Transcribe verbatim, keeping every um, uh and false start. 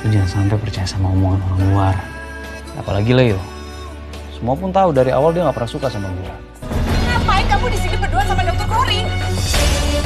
Lu jangan sampai percaya sama omongan orang luar. Apalagi Leo. Semua pun tahu dari awal dia nggak pernah suka sama gue. Ngapain kamu di sini berdua sama dokter Koring?